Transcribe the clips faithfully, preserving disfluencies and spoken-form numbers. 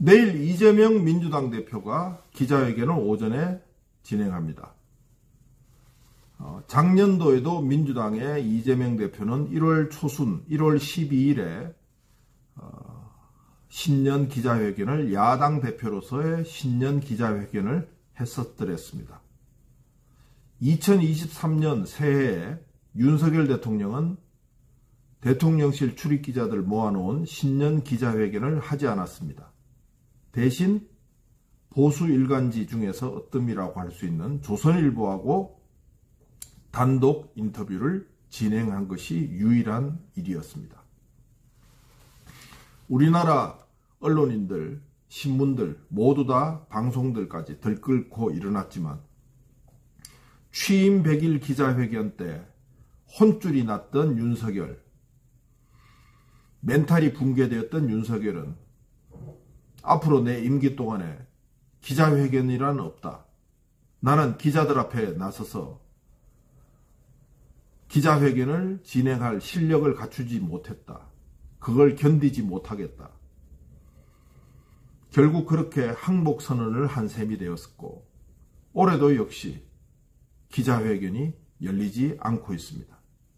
내일 이재명 민주당 대표가 기자회견을 오전에 진행합니다. 어, 작년도에도 민주당의 이재명 대표는 일월 초순, 일월 십이일에 어, 신년 기자회견을 야당 대표로서의 신년 기자회견을 했었더랬습니다. 이천이십삼년 새해에 윤석열 대통령은 대통령실 출입기자들 모아놓은 신년 기자회견을 하지 않았습니다. 대신 보수 일간지 중에서 으뜸이라고 할 수 있는 조선일보하고 단독 인터뷰를 진행한 것이 유일한 일이었습니다. 우리나라 언론인들, 신문들 모두 다 방송들까지 들끓고 일어났지만 취임 백일 기자회견 때 혼쭐이 났던 윤석열, 멘탈이 붕괴되었던 윤석열은 앞으로 내 임기 동안에 기자회견이란 없다. 나는 기자들 앞에 나서서 기자회견을 진행할 실력을 갖추지 못했다. 그걸 견디지 못하겠다. 결국 그렇게 항복선언을 한 셈이 되었고 올해도 역시 기자회견이 열리지 않고 있습니다.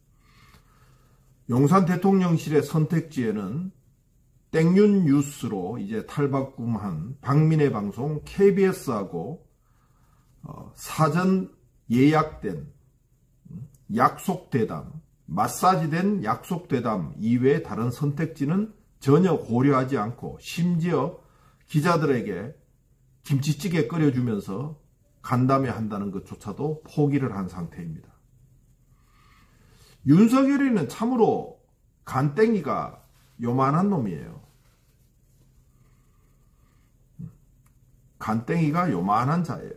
용산 대통령실의 선택지에는 땡윤 뉴스로 이제 탈바꿈한 박민의 방송 케이비에스하고 어, 사전 예약된 약속대담, 마사지된 약속대담 이외의 다른 선택지는 전혀 고려하지 않고 심지어 기자들에게 김치찌개 끓여주면서 간담회 한다는 것조차도 포기를 한 상태입니다. 윤석열이는 참으로 간땡이가 요만한 놈이에요. 간땡이가 요만한 자예요.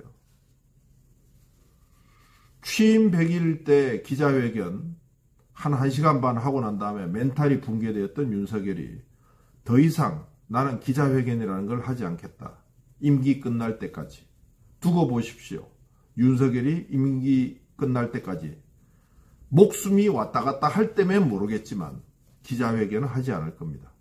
취임 백일 때 기자회견 한 1시간 반 하고 난 다음에 멘탈이 붕괴되었던 윤석열이 더 이상 나는 기자회견이라는 걸 하지 않겠다. 임기 끝날 때까지. 두고 보십시오. 윤석열이 임기 끝날 때까지 목숨이 왔다 갔다 할 때면 모르겠지만 기자회견은 하지 않을 겁니다.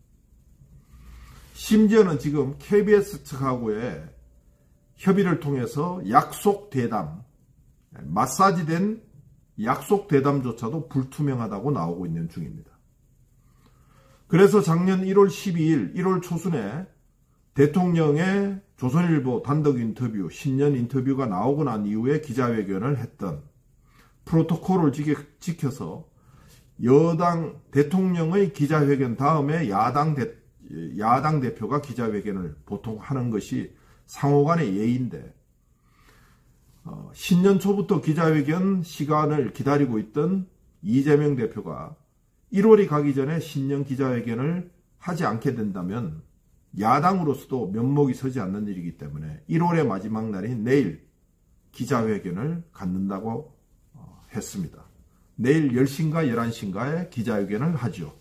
심지어는 지금 케이비에스 측하고의 협의를 통해서 약속 대담, 마사지된 약속 대담조차도 불투명하다고 나오고 있는 중입니다. 그래서 작년 일월 십이일, 일월 초순에 대통령의 조선일보 단독 인터뷰, 신년 인터뷰가 나오고 난 이후에 기자회견을 했던 프로토콜을 지켜서 여당 대통령의 기자회견 다음에 야당, 대, 야당 대표가 기자회견을 보통 하는 것이 상호간의 예의인데 어, 신년 초부터 기자회견 시간을 기다리고 있던 이재명 대표가 일월이 가기 전에 신년 기자회견을 하지 않게 된다면 야당으로서도 면목이 서지 않는 일이기 때문에 일월의 마지막 날인 내일 기자회견을 갖는다고 했습니다. 내일 열 시인가 열한 시인가에 기자회견을 하죠.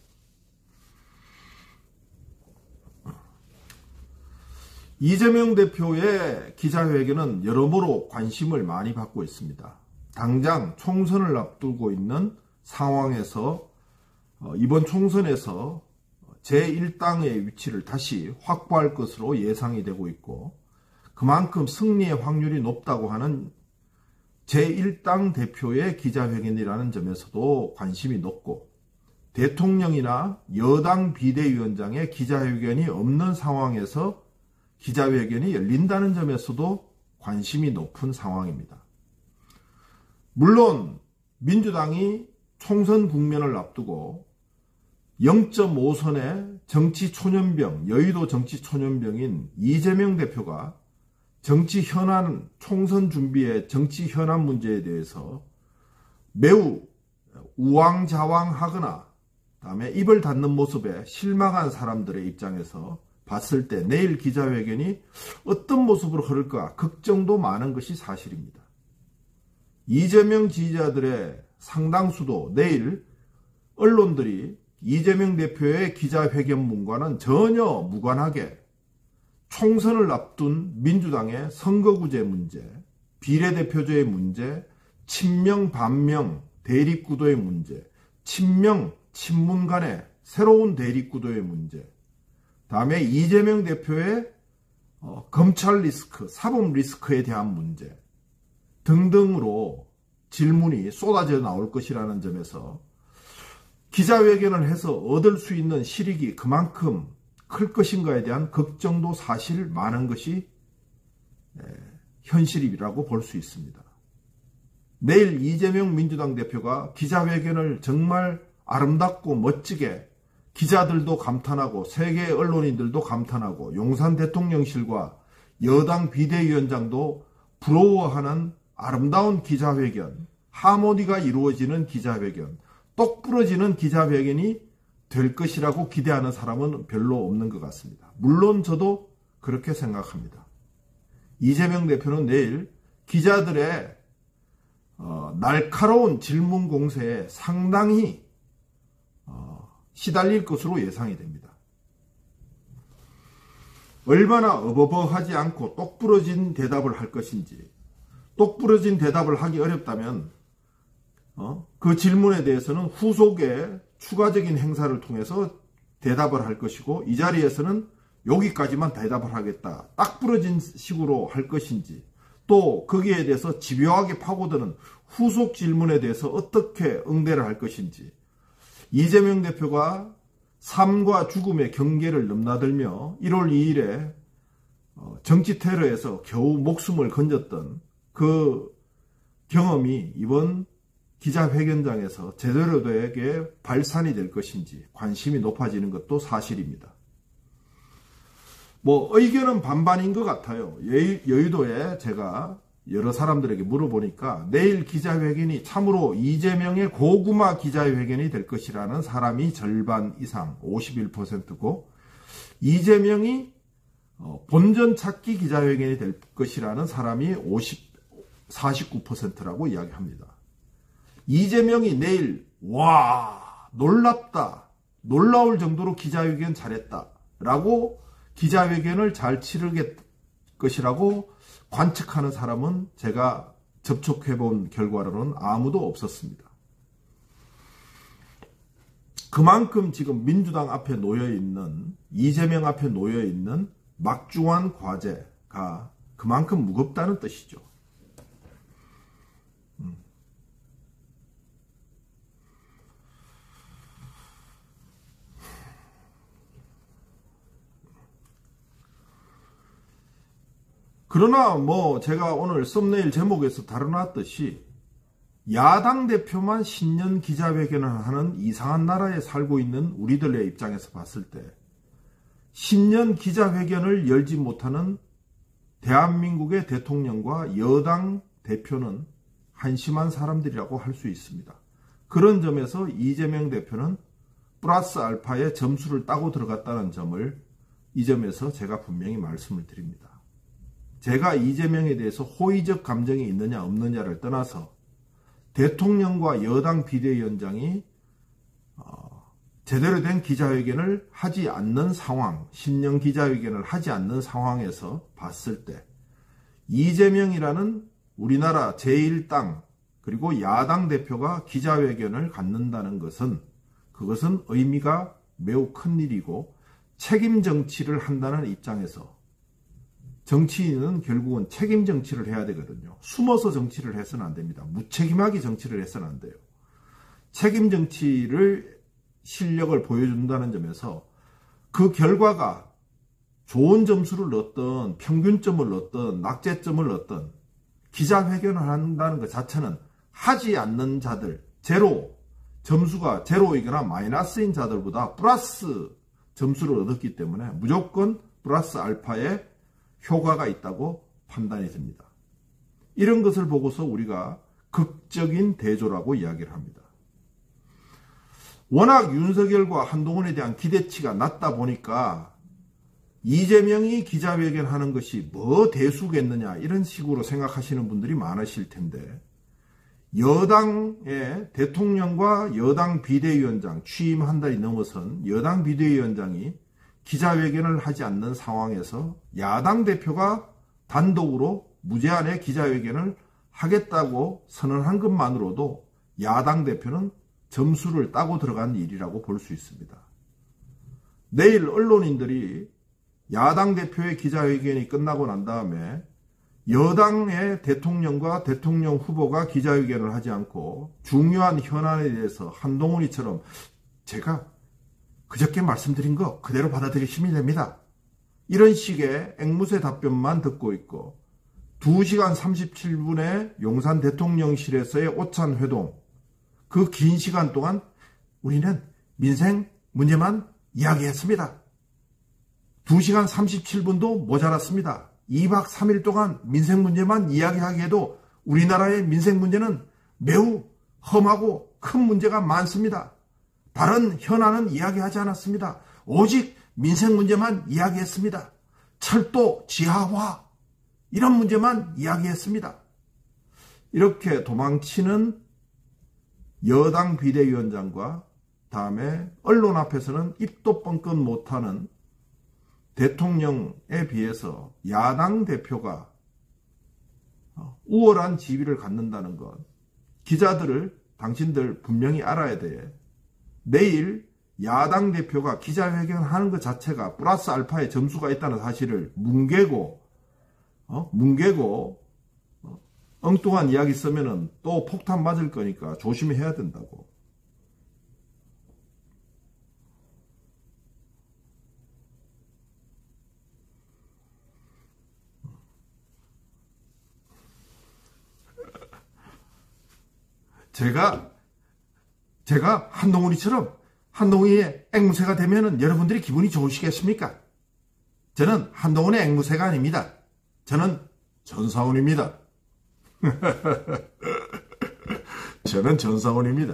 이재명 대표의 기자회견은 여러모로 관심을 많이 받고 있습니다. 당장 총선을 앞두고 있는 상황에서 이번 총선에서 제일 당의 위치를 다시 확보할 것으로 예상이 되고 있고 그만큼 승리의 확률이 높다고 하는 제일 당 대표의 기자회견이라는 점에서도 관심이 높고 대통령이나 여당 비대위원장의 기자회견이 없는 상황에서 기자회견이 열린다는 점에서도 관심이 높은 상황입니다. 물론 민주당이 총선 국면을 앞두고 영 점 오 선의 정치 초년병, 여의도 정치 초년병인 이재명 대표가 정치 현안, 총선 준비의 정치 현안 문제에 대해서 매우 우왕좌왕하거나 다음에 입을 닫는 모습에 실망한 사람들의 입장에서 봤을 때 내일 기자회견이 어떤 모습으로 흐를까 걱정도 많은 것이 사실입니다. 이재명 지지자들의 상당수도 내일 언론들이 이재명 대표의 기자회견문과는 전혀 무관하게 총선을 앞둔 민주당의 선거구제 문제, 비례대표제의 문제, 친명 반명 대립구도의 문제, 친명 친문 간의 새로운 대립구도의 문제, 다음에 이재명 대표의 어, 검찰 리스크, 사법 리스크에 대한 문제 등등으로 질문이 쏟아져 나올 것이라는 점에서 기자회견을 해서 얻을 수 있는 실익이 그만큼 클 것인가에 대한 걱정도 사실 많은 것이 현실이라고 볼 수 있습니다. 내일 이재명 민주당 대표가 기자회견을 정말 아름답고 멋지게 기자들도 감탄하고 세계 언론인들도 감탄하고 용산 대통령실과 여당 비대위원장도 부러워하는 아름다운 기자회견, 하모니가 이루어지는 기자회견, 똑 부러지는 기자회견이 될 것이라고 기대하는 사람은 별로 없는 것 같습니다. 물론 저도 그렇게 생각합니다. 이재명 대표는 내일 기자들의 어, 날카로운 질문 공세에 상당히 어, 시달릴 것으로 예상이 됩니다. 얼마나 어버버하지 않고 똑부러진 대답을 할 것인지, 똑부러진 대답을 하기 어렵다면 어, 그 질문에 대해서는 후속에 추가적인 행사를 통해서 대답을 할 것이고, 이 자리에서는 여기까지만 대답을 하겠다, 딱 부러진 식으로 할 것인지, 또 거기에 대해서 집요하게 파고드는 후속 질문에 대해서 어떻게 응대를 할 것인지, 이재명 대표가 삶과 죽음의 경계를 넘나들며 일월 이일에 정치 테러에서 겨우 목숨을 건졌던 그 경험이 이번 기자회견장에서 제대로 되게 발산이 될 것인지 관심이 높아지는 것도 사실입니다. 뭐 의견은 반반인 것 같아요. 여의도에 제가 여러 사람들에게 물어보니까 내일 기자회견이 참으로 이재명의 고구마 기자회견이 될 것이라는 사람이 절반 이상 오십일 퍼센트고, 이재명이 본전 찾기 기자회견이 될 것이라는 사람이 사십구 퍼센트라고 이야기합니다. 이재명이 내일 와 놀랍다, 놀라울 정도로 기자회견 잘했다 라고 기자회견을 잘 치를 것이라고 관측하는 사람은 제가 접촉해본 결과로는 아무도 없었습니다. 그만큼 지금 민주당 앞에 놓여있는, 이재명 앞에 놓여있는 막중한 과제가 그만큼 무겁다는 뜻이죠. 음. 그러나 뭐 제가 오늘 썸네일 제목에서 다뤄놨듯이 야당 대표만 신년 기자회견을 하는 이상한 나라에 살고 있는 우리들의 입장에서 봤을 때 신년 기자회견을 열지 못하는 대한민국의 대통령과 여당 대표는 한심한 사람들이라고 할 수 있습니다. 그런 점에서 이재명 대표는 플러스 알파의 점수를 따고 들어갔다는 점을 이 점에서 제가 분명히 말씀을 드립니다. 제가 이재명에 대해서 호의적 감정이 있느냐 없느냐를 떠나서 대통령과 여당 비대위원장이 어, 제대로 된 기자회견을 하지 않는 상황, 신년 기자회견을 하지 않는 상황에서 봤을 때 이재명이라는 우리나라 제일 당 그리고 야당 대표가 기자회견을 갖는다는 것은 그것은 의미가 매우 큰 일이고, 책임 정치를 한다는 입장에서 정치인은 결국은 책임 정치를 해야 되거든요. 숨어서 정치를 해서는 안 됩니다. 무책임하게 정치를 해서는 안 돼요. 책임 정치를 실력을 보여준다는 점에서 그 결과가 좋은 점수를 얻든 평균점을 얻든 낙제점을 얻든 기자회견을 한다는 것 자체는 하지 않는 자들, 제로, 점수가 제로이거나 마이너스인 자들보다 플러스 점수를 얻었기 때문에 무조건 플러스 알파의 효과가 있다고 판단이 됩니다. 이런 것을 보고서 우리가 극적인 대조라고 이야기를 합니다. 워낙 윤석열과 한동훈에 대한 기대치가 낮다 보니까 이재명이 기자회견하는 것이 뭐 대수겠느냐 이런 식으로 생각하시는 분들이 많으실 텐데, 여당의 대통령과 여당 비대위원장 취임 한 달이 넘어선 여당 비대위원장이 기자회견을 하지 않는 상황에서 야당 대표가 단독으로 무제한의 기자회견을 하겠다고 선언한 것만으로도 야당 대표는 점수를 따고 들어간 일이라고 볼 수 있습니다. 내일 언론인들이 야당 대표의 기자회견이 끝나고 난 다음에 여당의 대통령과 대통령 후보가 기자회견을 하지 않고 중요한 현안에 대해서 한동훈이처럼 제가 그저께 말씀드린 거 그대로 받아들이시면 됩니다. 이런 식의 앵무새 답변만 듣고 있고 두 시간 삼십칠 분의 용산 대통령실에서의 오찬 회동, 그 긴 시간 동안 우리는 민생 문제만 이야기했습니다. 두 시간 삼십칠 분도 모자랐습니다. 이 박 삼 일 동안 민생 문제만 이야기하기에도 우리나라의 민생 문제는 매우 험하고 큰 문제가 많습니다. 다른 현안은 이야기하지 않았습니다. 오직 민생 문제만 이야기했습니다. 철도 지하화 이런 문제만 이야기했습니다. 이렇게 도망치는 여당 비대위원장과 다음에 언론 앞에서는 입도 뻥끗 못하는 대통령에 비해서 야당 대표가 우월한 지위를 갖는다는 것, 기자들을 당신들 분명히 알아야 돼. 내일 야당 대표가 기자회견하는 것 자체가 플러스 알파의 점수가 있다는 사실을 뭉개고 어? 뭉개고 어? 엉뚱한 이야기 쓰면은 또 폭탄 맞을 거니까 조심해야 된다고. 제가 제가 한동훈이처럼 한동훈의 앵무새가 되면은 여러분들이 기분이 좋으시겠습니까? 저는 한동훈의 앵무새가 아닙니다. 저는 전상훈입니다. 저는 전상훈입니다.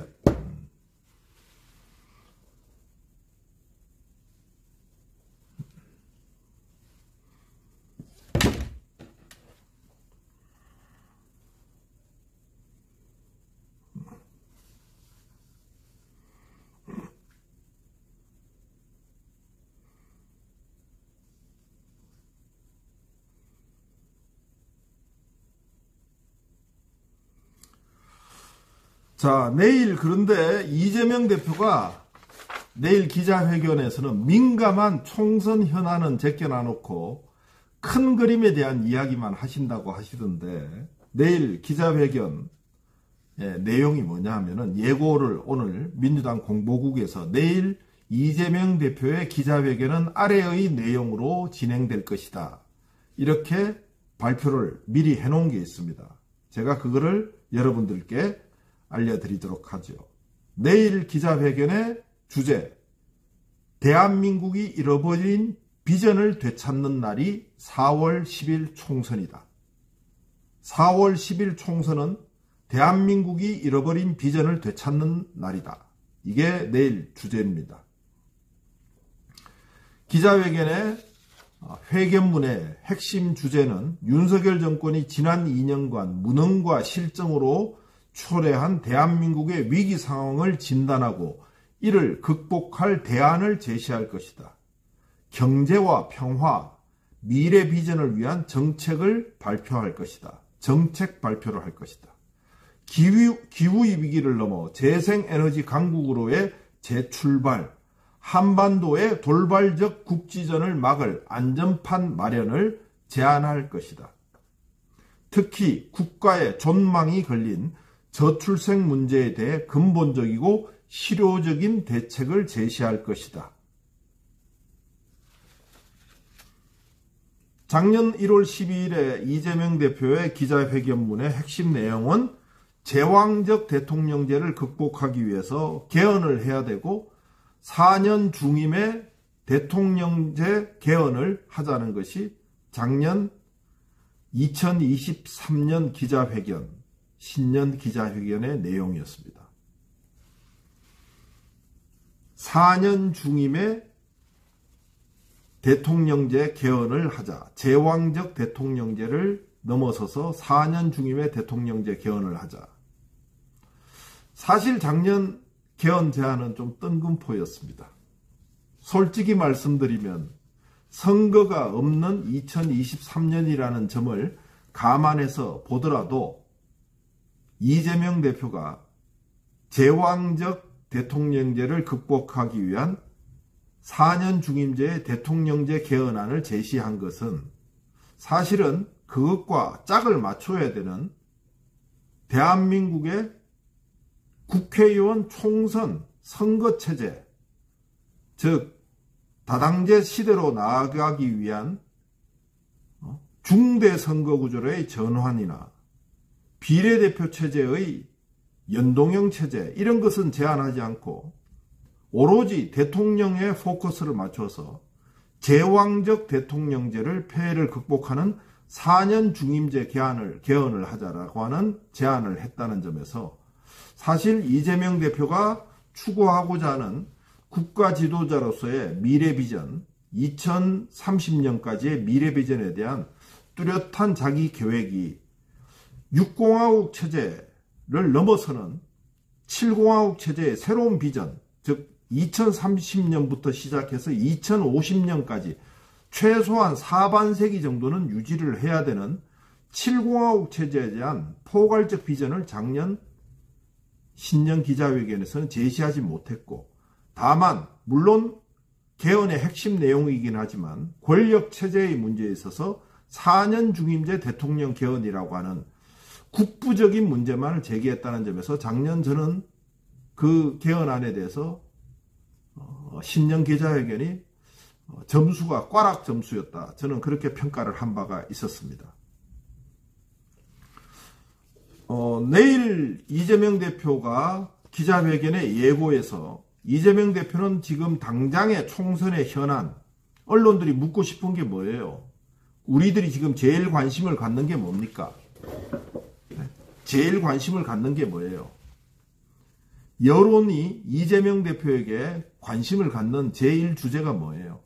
자, 내일 그런데 이재명 대표가 내일 기자회견에서는 민감한 총선 현안은 제껴놔놓고 큰 그림에 대한 이야기만 하신다고 하시던데 내일 기자회견 예, 내용이 뭐냐 하면은 예고를 오늘 민주당 공보국에서 내일 이재명 대표의 기자회견은 아래의 내용으로 진행될 것이다. 이렇게 발표를 미리 해놓은 게 있습니다. 제가 그거를 여러분들께 알려드리도록 하죠. 내일 기자회견의 주제, 대한민국이 잃어버린 비전을 되찾는 날이 사월 십일 총선이다. 사월 십일 총선은 대한민국이 잃어버린 비전을 되찾는 날이다. 이게 내일 주제입니다. 기자회견의 회견문의 핵심 주제는 윤석열 정권이 지난 이 년간 무능과 실정으로 초래한 대한민국의 위기 상황을 진단하고 이를 극복할 대안을 제시할 것이다. 경제와 평화, 미래 비전을 위한 정책을 발표할 것이다. 정책 발표를 할 것이다. 기후, 기후의 위기를 넘어 재생에너지 강국으로의 재출발, 한반도의 돌발적 국지전을 막을 안전판 마련을 제안할 것이다. 특히 국가의 존망이 걸린 저출생 문제에 대해 근본적이고 실효적인 대책을 제시할 것이다. 작년 일월 십이일에 이재명 대표의 기자회견문의 핵심 내용은 제왕적 대통령제를 극복하기 위해서 개헌을 해야 되고 사 년 중임의 대통령제 개헌을 하자는 것이 작년 이천이십삼 년 기자회견, 신년 기자회견의 내용이었습니다. 사 년 중임의 대통령제 개헌을 하자. 제왕적 대통령제를 넘어서서 사 년 중임의 대통령제 개헌을 하자. 사실 작년 개헌 제안은 좀 뜬금포였습니다. 솔직히 말씀드리면 선거가 없는 이천이십삼 년이라는 점을 감안해서 보더라도 이재명 대표가 제왕적 대통령제를 극복하기 위한 사 년 중임제의 대통령제 개헌안을 제시한 것은 사실은 그것과 짝을 맞춰야 되는 대한민국의 국회의원 총선 선거체제, 즉 다당제 시대로 나아가기 위한 중대 선거구조의 전환이나 비례대표 체제의 연동형 체제, 이런 것은 제한하지 않고 오로지 대통령의 포커스를 맞춰서 제왕적 대통령제를 폐해를 극복하는 사 년 중임제 개헌을, 개헌을 하자라고 하는 제안을 했다는 점에서 사실 이재명 대표가 추구하고자 하는 국가 지도자로서의 미래 비전, 이천삼십 년까지의 미래 비전에 대한 뚜렷한 자기 계획이 육 공화국 체제를 넘어서는 칠 공화국 체제의 새로운 비전, 즉 이천삼십 년부터 시작해서 이천오십 년까지 최소한 사반세기 정도는 유지를 해야 되는 칠 공화국 체제에 대한 포괄적 비전을 작년 신년 기자회견에서는 제시하지 못했고, 다만 물론 개헌의 핵심 내용이긴 하지만 권력체제의 문제에 있어서 사 년 중임제 대통령 개헌이라고 하는 국부적인 문제만을 제기했다는 점에서 작년 저는 그 개헌안에 대해서 신년 기자회견이 점수가 꽈락 점수였다, 저는 그렇게 평가를 한 바가 있었습니다. 어, 내일 이재명 대표가 기자회견에 예고해서 이재명 대표는 지금 당장의 총선의 현안, 언론들이 묻고 싶은 게 뭐예요? 우리들이 지금 제일 관심을 갖는 게 뭡니까? 제일 관심을 갖는 게 뭐예요? 여론이 이재명 대표에게 관심을 갖는 제일 주제가 뭐예요?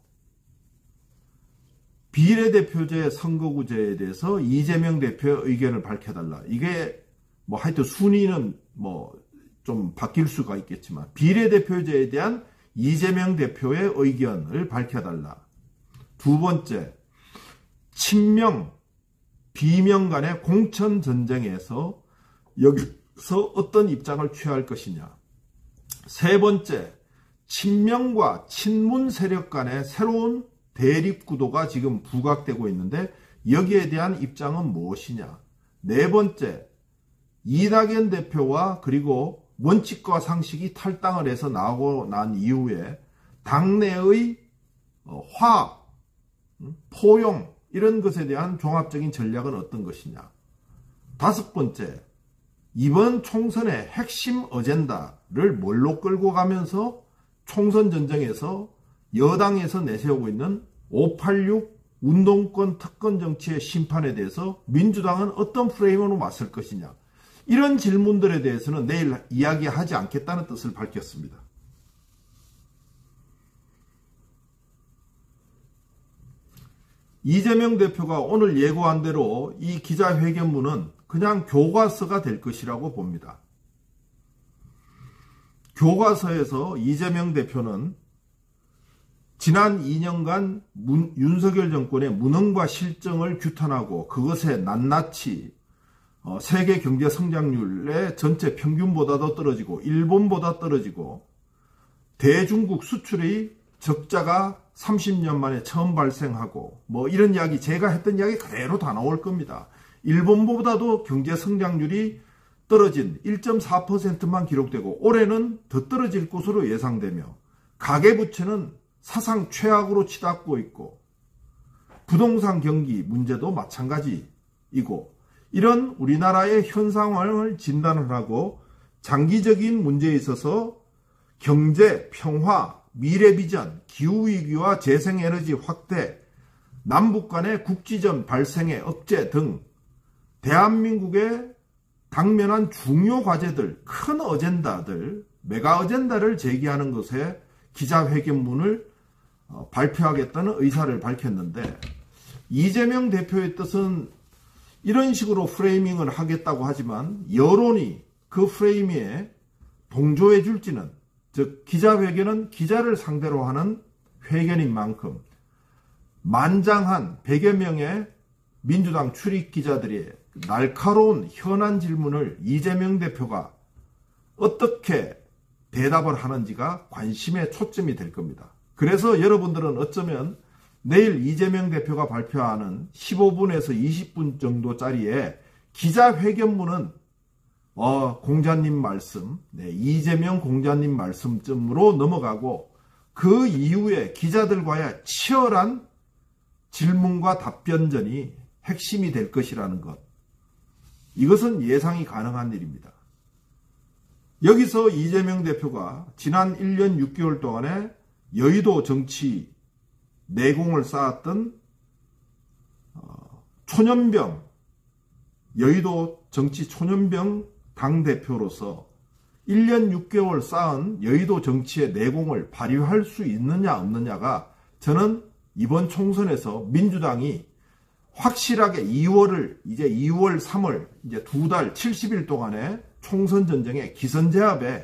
비례대표제 선거구제에 대해서 이재명 대표의 의견을 밝혀달라. 이게 뭐 하여튼 순위는 뭐 좀 바뀔 수가 있겠지만 비례대표제에 대한 이재명 대표의 의견을 밝혀달라. 두 번째, 친명, 비명 간의 공천전쟁에서 여기서 어떤 입장을 취할 것이냐. 세 번째, 친명과 친문 세력 간의 새로운 대립구도가 지금 부각되고 있는데 여기에 대한 입장은 무엇이냐. 네 번째, 이낙연 대표와 그리고 원칙과 상식이 탈당을 해서 나오고 난 이후에 당내의 화, 포용, 이런 것에 대한 종합적인 전략은 어떤 것이냐. 다섯 번째, 이번 총선의 핵심 어젠다를 뭘로 끌고 가면서 총선 전쟁에서 여당에서 내세우고 있는 오팔육 운동권 특권 정치의 심판에 대해서 민주당은 어떤 프레임으로 맞설 것이냐. 이런 질문들에 대해서는 내일 이야기하지 않겠다는 뜻을 밝혔습니다. 이재명 대표가 오늘 예고한 대로 이 기자회견문은 그냥 교과서가 될 것이라고 봅니다. 교과서에서 이재명 대표는 지난 이 년간 문, 윤석열 정권의 무능과 실정을 규탄하고 그것에 낱낱이 어, 세계 경제 성장률의 전체 평균보다도 떨어지고 일본보다 떨어지고 대중국 수출의 적자가 삼십 년 만에 처음 발생하고 뭐 이런 이야기, 제가 했던 이야기 그대로 다 나올 겁니다. 일본보다도 경제 성장률이 떨어진 일 점 사 퍼센트만 기록되고 올해는 더 떨어질 것으로 예상되며 가계부채는 사상 최악으로 치닫고 있고 부동산 경기 문제도 마찬가지이고, 이런 우리나라의 현 상황을 진단을 하고 장기적인 문제에 있어서 경제, 평화, 미래 비전, 기후위기와 재생에너지 확대, 남북 간의 국지전 발생의 억제 등 대한민국의 당면한 중요 과제들, 큰 어젠다들, 메가 어젠다를 제기하는 것에 기자회견문을 발표하겠다는 의사를 밝혔는데, 이재명 대표의 뜻은 이런 식으로 프레이밍을 하겠다고 하지만 여론이 그 프레임에 동조해 줄지는, 즉 기자회견은 기자를 상대로 하는 회견인 만큼 만장한 백여 명의 민주당 출입 기자들이 날카로운 현안 질문을 이재명 대표가 어떻게 대답을 하는지가 관심의 초점이 될 겁니다. 그래서 여러분들은 어쩌면 내일 이재명 대표가 발표하는 십오 분에서 이십 분 정도짜리의 기자회견문은 어, 공자님 말씀, 네, 이재명 공자님 말씀쯤으로 넘어가고 그 이후에 기자들과의 치열한 질문과 답변전이 핵심이 될 것이라는 것. 이것은 예상이 가능한 일입니다. 여기서 이재명 대표가 지난 일 년 육 개월 동안에 여의도 정치 내공을 쌓았던 초년병, 여의도 정치 초년병 당대표로서 일 년 육 개월 쌓은 여의도 정치의 내공을 발휘할 수 있느냐 없느냐가 저는 이번 총선에서 민주당이 확실하게 이월을 이제 이월 삼월 이제 두 달 칠십 일 동안의 총선 전쟁의 기선제압에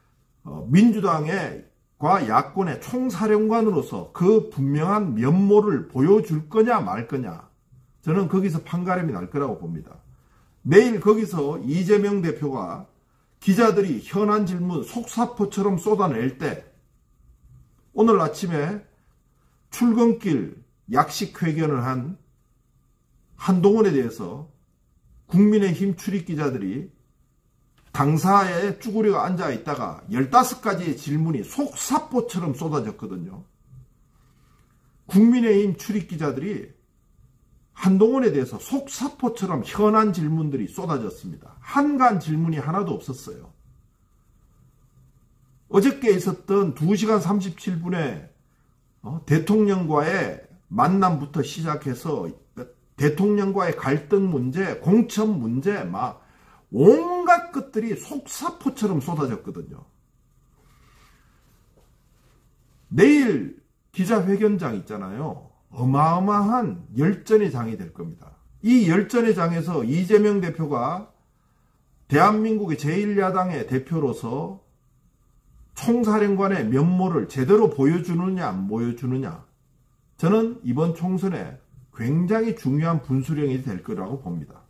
민주당의 과 야권의 총사령관으로서 그 분명한 면모를 보여줄 거냐 말 거냐, 저는 거기서 판가름이 날 거라고 봅니다. 내일 거기서 이재명 대표가 기자들이 현안 질문 속사포처럼 쏟아낼 때 오늘 아침에 출근길 약식회견을 한 한동훈에 대해서 국민의힘 출입기자들이 당사에 쭈그려 앉아 있다가 열다섯 가지의 질문이 속사포처럼 쏟아졌거든요. 국민의힘 출입기자들이 한동훈에 대해서 속사포처럼 현안 질문들이 쏟아졌습니다. 한간 질문이 하나도 없었어요. 어저께 있었던 두 시간 삼십칠 분의 어, 대통령과의 만남부터 시작해서 대통령과의 갈등 문제, 공천 문제, 막 온갖 것들이 속사포처럼 쏟아졌거든요. 내일 기자회견장 있잖아요. 어마어마한 열전의 장이 될 겁니다. 이 열전의 장에서 이재명 대표가 대한민국의 제일 야당의 대표로서 총사령관의 면모를 제대로 보여주느냐 안 보여주느냐, 저는 이번 총선에 굉장히 중요한 분수령이 될 거라고 봅니다.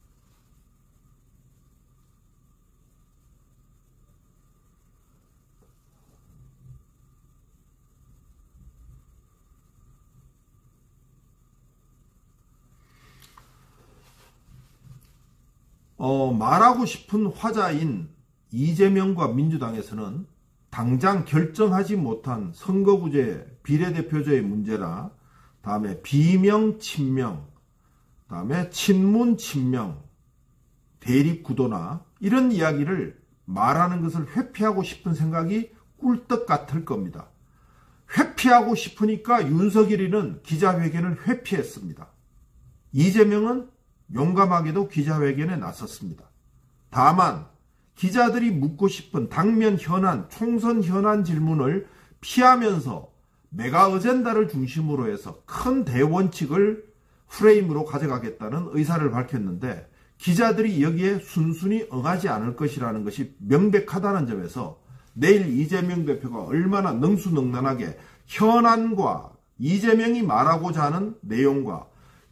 어, 말하고 싶은 화자인 이재명과 민주당에서는 당장 결정하지 못한 선거구제 비례대표제의 문제나 다음에 비명 친명, 다음에 친문 친명, 대립구도나 이런 이야기를 말하는 것을 회피하고 싶은 생각이 꿀떡 같을 겁니다. 회피하고 싶으니까 윤석열이는 기자회견을 회피했습니다. 이재명은 용감하게도 기자회견에 나섰습니다. 다만 기자들이 묻고 싶은 당면 현안, 총선 현안 질문을 피하면서 메가 어젠다를 중심으로 해서 큰 대원칙을 프레임으로 가져가겠다는 의사를 밝혔는데 기자들이 여기에 순순히 응하지 않을 것이라는 것이 명백하다는 점에서 내일 이재명 대표가 얼마나 능수능란하게 현안과 이재명이 말하고자 하는 내용과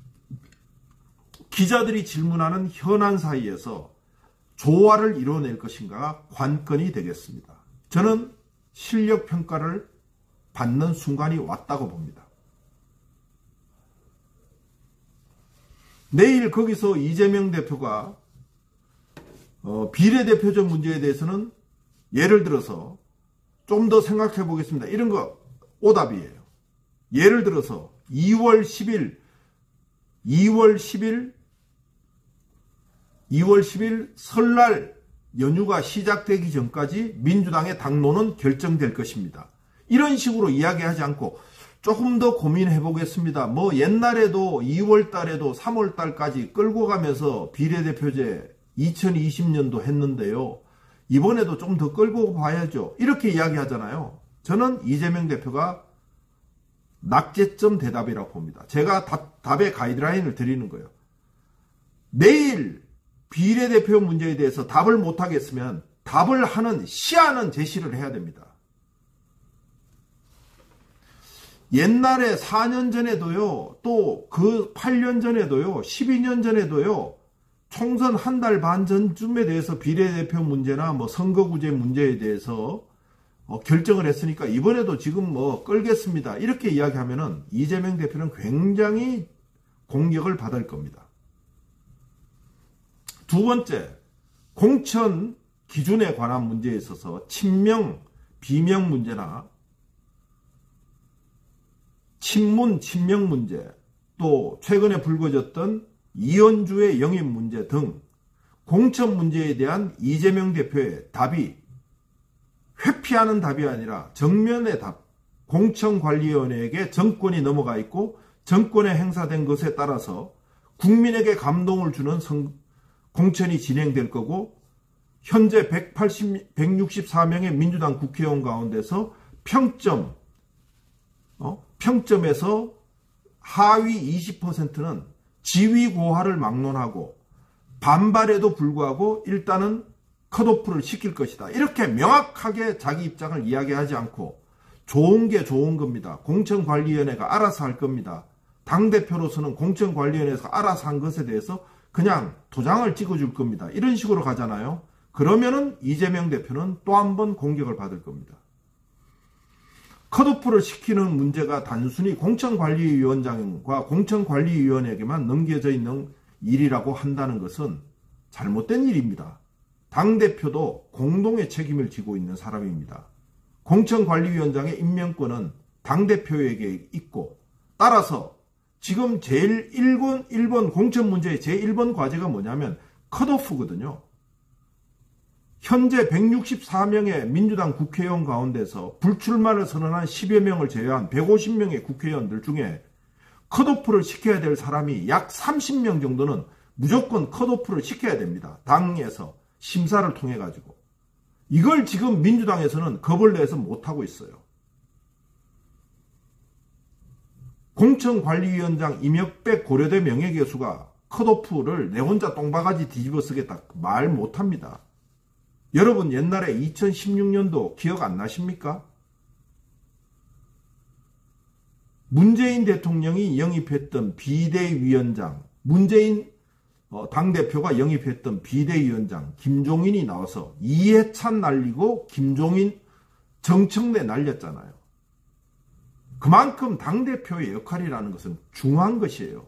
기자들이 질문하는 현안 사이에서 조화를 이뤄낼 것인가가 관건이 되겠습니다. 저는 실력평가를 받는 순간이 왔다고 봅니다. 내일 거기서 이재명 대표가 어, 비례대표제 문제에 대해서는 예를 들어서 좀 더 생각해 보겠습니다. 이런 거 오답이에요. 예를 들어서 이월 십일 이월 십일 이월 십일 설날 연휴가 시작되기 전까지 민주당의 당론은 결정될 것입니다. 이런 식으로 이야기하지 않고 조금 더 고민해 보겠습니다. 뭐 옛날에도 이월 달에도 삼월 달까지 끌고 가면서 비례대표제 이천이십 년도 했는데요. 이번에도 좀 더 끌고 봐야죠. 이렇게 이야기하잖아요. 저는 이재명 대표가 낙제점 대답이라고 봅니다. 제가 답, 답의 가이드라인을 드리는 거예요. 내일 비례대표 문제에 대해서 답을 못하겠으면 답을 하는 시안은 제시를 해야 됩니다. 옛날에 사 년 전에도요, 또 그 팔 년 전에도요, 십이 년 전에도요, 총선 한 달 반 전쯤에 대해서 비례대표 문제나 뭐 선거구제 문제에 대해서 어, 결정을 했으니까 이번에도 지금 뭐 끌겠습니다. 이렇게 이야기하면은 이재명 대표는 굉장히 공격을 받을 겁니다. 두 번째, 공천 기준에 관한 문제에 있어서 친명, 비명 문제나 친문, 친명 문제, 또 최근에 불거졌던 이현주의 영입 문제 등 공천 문제에 대한 이재명 대표의 답이 회피하는 답이 아니라 정면의 답, 공천관리위원회에게 정권이 넘어가 있고 정권에 행사된 것에 따라서 국민에게 감동을 주는 선, 공천이 진행될 거고 현재 백팔십, 백육십사 명의 민주당 국회의원 가운데서 평점, 어? 평점에서 하위 이십 퍼센트는 지위 고하를 막론하고 반발에도 불구하고 일단은 컷오프를 시킬 것이다. 이렇게 명확하게 자기 입장을 이야기하지 않고 좋은 게 좋은 겁니다. 공천관리위원회가 알아서 할 겁니다. 당대표로서는 공천관리위원회에서 알아서 한 것에 대해서 그냥 도장을 찍어줄 겁니다. 이런 식으로 가잖아요. 그러면은 이재명 대표는 또 한 번 공격을 받을 겁니다. 컷오프를 시키는 문제가 단순히 공천관리위원장과 공천관리위원회에게만 넘겨져 있는 일이라고 한다는 것은 잘못된 일입니다. 당대표도 공동의 책임을 지고 있는 사람입니다. 공천관리위원장의 임명권은 당대표에게 있고 따라서 지금 제일 일 번, 일 번 공천 문제의 제일 번 과제가 뭐냐면 컷오프거든요. 현재 백육십사 명의 민주당 국회의원 가운데서 불출마를 선언한 십여 명을 제외한 백오십 명의 국회의원들 중에 컷오프를 시켜야 될 사람이 약 삼십 명 정도는 무조건 컷오프를 시켜야 됩니다. 당에서 심사를 통해 가지고. 이걸 지금 민주당에서는 겁을 내서 못하고 있어요. 공천관리위원장 임혁백 고려대 명예교수가 컷오프를 내 혼자 똥바가지 뒤집어 쓰겠다 말 못합니다. 여러분 옛날에 이천십육 년도 기억 안 나십니까? 문재인 대통령이 영입했던 비대위원장, 문재인 당대표가 영입했던 비대위원장 김종인이 나와서 이해찬 날리고 김종인 정청래 날렸잖아요. 그만큼 당대표의 역할이라는 것은 중요한 것이에요.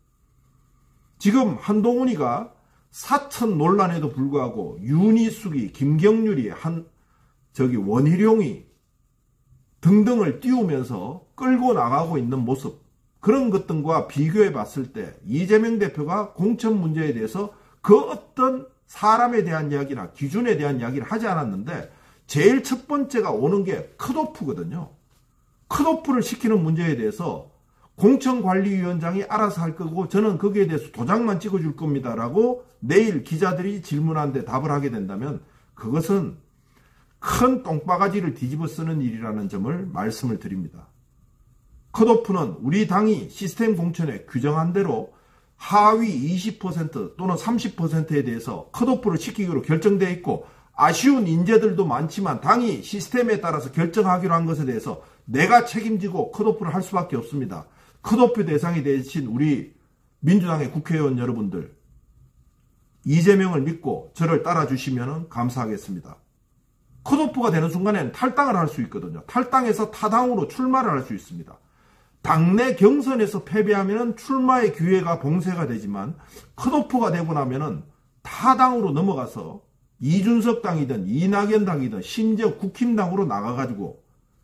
지금 한동훈이가 사천 논란에도 불구하고 윤희숙이, 김경률이, 한 저기 원희룡이 등등을 띄우면서 끌고 나가고 있는 모습, 그런 것들과 비교해 봤을 때 이재명 대표가 공천 문제에 대해서 그 어떤 사람에 대한 이야기나 기준에 대한 이야기를 하지 않았는데 제일 첫 번째가 오는 게 컷오프거든요. 컷오프를 시키는 문제에 대해서 공천관리위원장이 알아서 할 거고 저는 거기에 대해서 도장만 찍어줄 겁니다 라고 내일 기자들이 질문하는데 답을 하게 된다면 그것은 큰 똥바가지를 뒤집어 쓰는 일이라는 점을 말씀을 드립니다. 컷오프는 우리 당이 시스템 공천에 규정한 대로 하위 이십 퍼센트 또는 삼십 퍼센트에 대해서 컷오프를 시키기로 결정되어 있고 아쉬운 인재들도 많지만 당이 시스템에 따라서 결정하기로 한 것에 대해서 내가 책임지고 컷오프를 할 수밖에 없습니다. 컷오프 대상이 되신 우리 민주당의 국회의원 여러분들 이재명을 믿고 저를 따라주시면 감사하겠습니다. 컷오프가 되는 순간에는 탈당을 할 수 있거든요. 탈당해서 타당으로 출마를 할 수 있습니다. 당내 경선에서 패배하면 출마의 기회가 봉쇄가 되지만 컷오프가 되고 나면 타당으로 넘어가서 이준석 당이든 이낙연 당이든 심지어 국힘당으로 나가가지고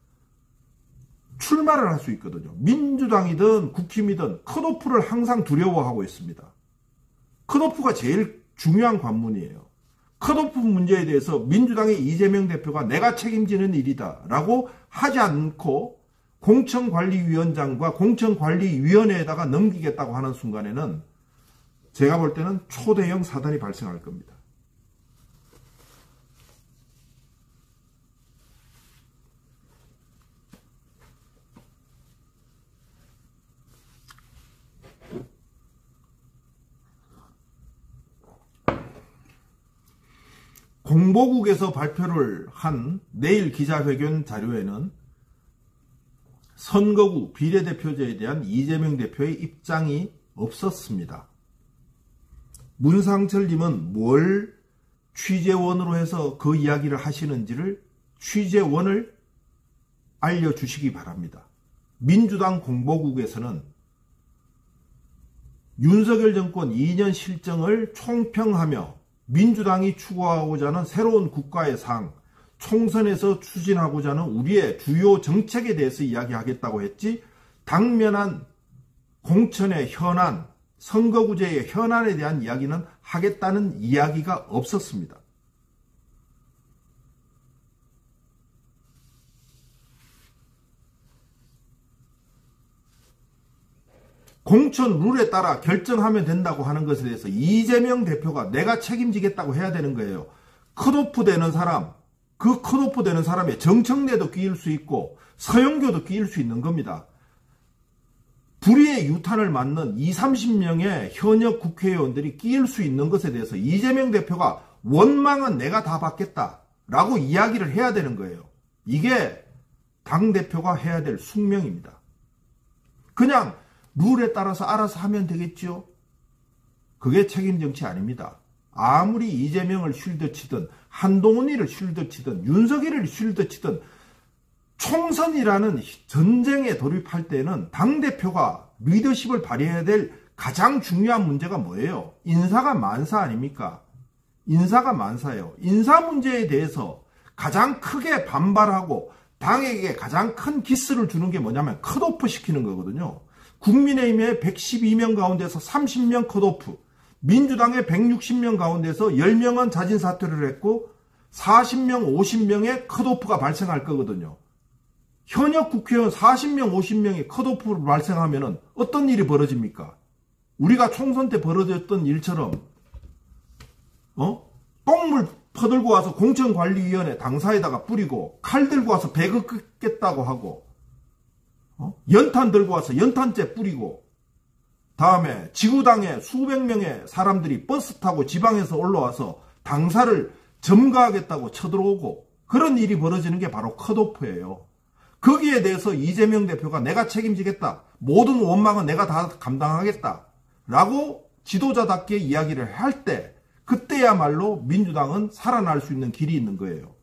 출마를 할 수 있거든요. 민주당이든 국힘이든 컷오프를 항상 두려워하고 있습니다. 컷오프가 제일 중요한 관문이에요. 컷오프 문제에 대해서 민주당의 이재명 대표가 내가 책임지는 일이다 라고 하지 않고 공천관리위원장과 공천관리위원회에다가 넘기겠다고 하는 순간에는 제가 볼 때는 초대형 사단이 발생할 겁니다. 공보국에서 발표를 한 내일 기자회견 자료에는 선거구 비례대표제에 대한 이재명 대표의 입장이 없었습니다. 문상철님은 뭘 취재원으로 해서 그 이야기를 하시는지를 취재원을 알려주시기 바랍니다. 민주당 공보국에서는 윤석열 정권 이 년 실정을 총평하며 민주당이 추구하고자 하는 새로운 국가의 상, 총선에서 추진하고자 하는 우리의 주요 정책에 대해서 이야기하겠다고 했지, 당면한 공천의 현안, 선거구제의 현안에 대한 이야기는 하겠다는 이야기가 없었습니다. 공천 룰에 따라 결정하면 된다고 하는 것에 대해서 이재명 대표가 내가 책임지겠다고 해야 되는 거예요. 컷오프 되는 사람, 그 컷오프 되는 사람의 정청래도 끼일 수 있고 서영교도 끼일 수 있는 겁니다. 불의의 유탄을 맞는 이삼십 명의 현역 국회의원들이 끼일 수 있는 것에 대해서 이재명 대표가 원망은 내가 다 받겠다라고 이야기를 해야 되는 거예요. 이게 당대표가 해야 될 숙명입니다. 그냥 룰에 따라서 알아서 하면 되겠죠. 그게 책임 정치 아닙니다. 아무리 이재명을 쉴드치든 한동훈이를 쉴드치든 윤석열을 쉴드치든 총선이라는 전쟁에 돌입할 때는 당대표가 리더십을 발휘해야 될 가장 중요한 문제가 뭐예요? 인사가 만사 아닙니까? 인사가 만사예요. 인사 문제에 대해서 가장 크게 반발하고 당에게 가장 큰 기스를 주는 게 뭐냐면 컷오프 시키는 거거든요. 국민의힘의 백십이 명 가운데서 삼십 명 컷오프, 민주당의 백육십 명 가운데서 십 명은 자진 사퇴를 했고 사십 명, 오십 명의 컷오프가 발생할 거거든요. 현역 국회의원 사십 명, 오십 명의 컷오프를 발생하면 어떤 일이 벌어집니까? 우리가 총선 때 벌어졌던 일처럼 어? 똥물 퍼들고 와서 공천관리위원회 당사에다가 뿌리고 칼 들고 와서 배그 끄겠다고 하고 어? 연탄 들고 와서 연탄재 뿌리고 다음에 지구당에 수백 명의 사람들이 버스 타고 지방에서 올라와서 당사를 점거하겠다고 쳐들어오고 그런 일이 벌어지는 게 바로 컷오프예요. 거기에 대해서 이재명 대표가 내가 책임지겠다. 모든 원망은 내가 다 감당하겠다. 라고 지도자답게 이야기를 할 때 그때야말로 민주당은 살아날 수 있는 길이 있는 거예요.